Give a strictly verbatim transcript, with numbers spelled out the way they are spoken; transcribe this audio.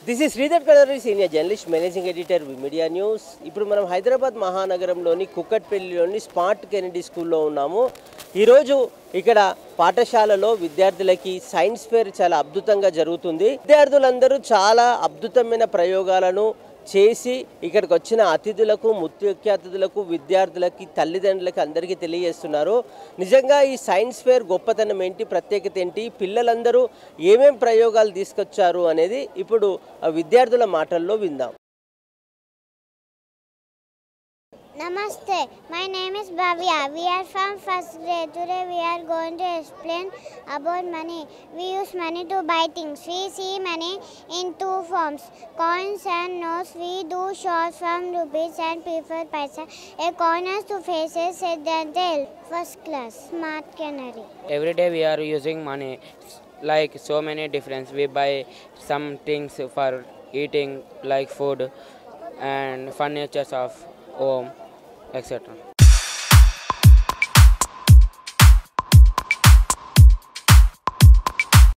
This is Sridhar Kalari, senior journalist, managing editor media news. ఇప్పుడు మనం హైదరాబాద్ మహానగరంలోని కుక్కట్పల్లిలోని స్మార్ట్ కెనడీ స్కూల్లో ఉన్నాము. ఈరోజు ఇక్కడ పాఠశాలలో విద్యార్థులకి సైన్స్ ఫేర్ చాలా అద్భుతంగా జరుగుతుంది. విద్యార్థులందరూ చాలా అద్భుతమైన ప్రయోగాలను చేసి ఇక్కడికి వచ్చిన అతిథులకు, ముఖ్య అతిథులకు, విద్యార్థులకి, తల్లిదండ్రులకి అందరికీ తెలియజేస్తున్నారు. నిజంగా ఈ సైన్స్ ఫేర్ గొప్పతనం ఏంటి, ప్రత్యేకత ఏంటి, పిల్లలందరూ ఏమేం ప్రయోగాలు తీసుకొచ్చారు అనేది ఇప్పుడు విద్యార్థుల మాటల్లో విందాం. Namaste, my name is Bhavya. We are from first grade. Today we are going to explain about money. We use money to buy things. We see money in two forms, coins and notes. We do short from rupees and prefer paisa. A coin has two faces, head and tail. First class, smart canary. Every day we are using money, like so many different. We buy some things for eating, like food and furnitures of home, et cetera.